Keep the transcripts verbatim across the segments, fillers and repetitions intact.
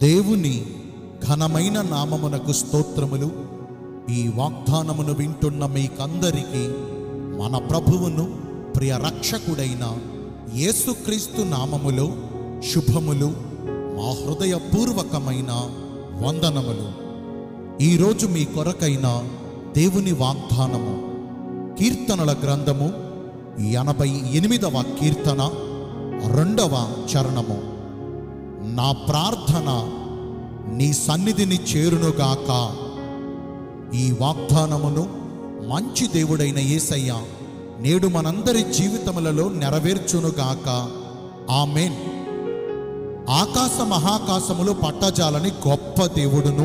దేవుని ఘనమైన నామమునకు స్తోత్రములు. ఈ వాగ్దానమును వింటున్న మీకందరికీ మన ప్రభువును ప్రియ రక్షకుడైన యేసుక్రీస్తు నామములో శుభములు, మా హృదయపూర్వకమైన వందనములు. ఈరోజు మీ కొరకైన దేవుని వాగ్దానము కీర్తనల గ్రంథము ఎనభై ఎనిమిదవ కీర్తన రెండవ చరణము. నా ప్రార్థన నీ సన్నిధిని చేరునుగాక. ఈ వాగ్దానమును మంచి దేవుడైన యేసయ్య నేడు మనందరి జీవితములలో నెరవేర్చునుగాక. ఆమేన్. ఆకాశ మహాకాశములు పట్టజాలని గొప్ప దేవుడును,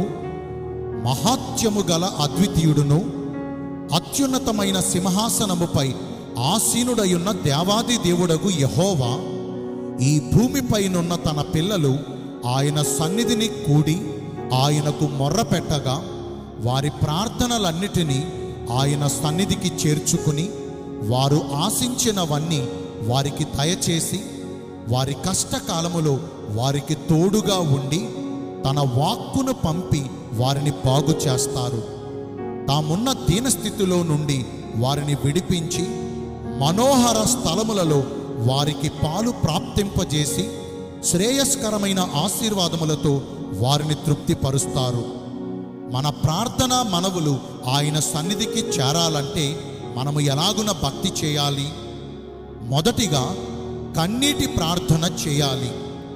మహాత్యము గల అద్వితీయుడును, అత్యున్నతమైన సింహాసనముపై ఆసీనుడయున్న దేవాది దేవుడగు యెహోవా ఈ భూమిపైనున్న తన పిల్లలు ఆయన సన్నిధిని కూడి ఆయనకు మొర్ర పెట్టగా వారి ప్రార్థనలన్నిటినీ ఆయన సన్నిధికి చేర్చుకుని వారు ఆశించినవన్నీ వారికి దయచేసి వారి కష్టకాలములో వారికి తోడుగా ఉండి తన వాక్కును పంపి వారిని బాగు చేస్తారు. తామున్న దీనస్థితిలో నుండి వారిని విడిపించి మనోహర స్థలములలో వారికి పాలు ప్రాప్తింపజేసి శ్రేయస్కరమైన ఆశీర్వాదములతో వారిని తృప్తిపరుస్తారు. మన ప్రార్థన మనవులు ఆయన సన్నిధికి చేరాలంటే మనము ఎలాగున భక్తి చేయాలి? మొదటిగా కన్నీటి ప్రార్థన చేయాలి.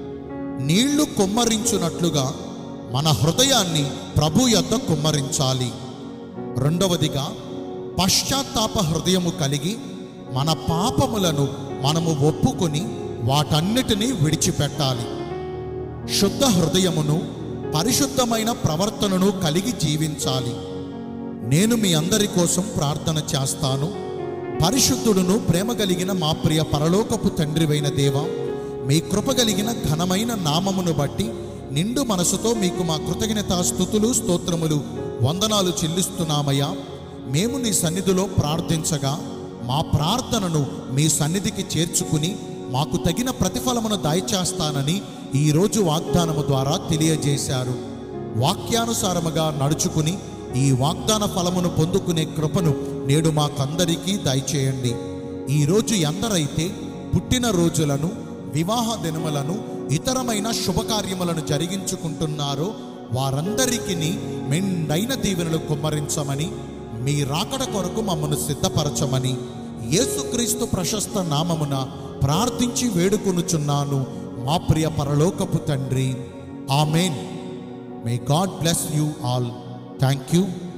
నీళ్లు కుమ్మరించున్నట్లుగా మన హృదయాన్ని ప్రభు యొద్ద కుమ్మరించాలి. రెండవదిగా పశ్చాత్తాప హృదయము కలిగి మన పాపములను మనము ఒప్పుకొని వాటన్నిటినీ విడిచిపెట్టాలి. శుద్ధ హృదయమును పరిశుద్ధమైన ప్రవర్తనను కలిగి జీవించాలి. నేను మీ అందరి కోసం ప్రార్థన చేస్తాను. పరిశుద్ధుడును ప్రేమ కలిగిన మా ప్రియ పరలోకపు తండ్రివైన దేవా, మీ కృప కలిగిన ఘనమైన నామమును బట్టి నిండు మనసుతో మీకు మా కృతజ్ఞతా స్తుతులు స్తోత్రములు వందనాలు చెల్లిస్తున్నామయ్యా. మేము నీ సన్నిధిలో ప్రార్థించగా మా ప్రార్థనను మీ సన్నిధికి చేర్చుకుని మాకు తగిన ప్రతిఫలమును దయచేస్తానని ఈరోజు వాగ్దానము ద్వారా తెలియజేశారు. వాక్యానుసారముగా నడుచుకుని ఈ వాగ్దాన ఫలమును పొందుకునే కృపను నేడు మాకందరికీ దయచేయండి. ఈరోజు ఎందరైతే పుట్టిన రోజులను, వివాహ దినములను, ఇతరమైన శుభకార్యములను జరిగించుకుంటున్నారో వారందరికీ మెండైన దీవెనలు కుమ్మరించమని, మీ రాకడ కొరకు మమ్మను సిద్ధపరచమని యేసుక్రీస్తు ప్రశస్త నామమున ప్రార్థించి వేడుకొనుచున్నాను మా ప్రియ పరలోకపు తండ్రి. Amen. May God bless you all. Thank you.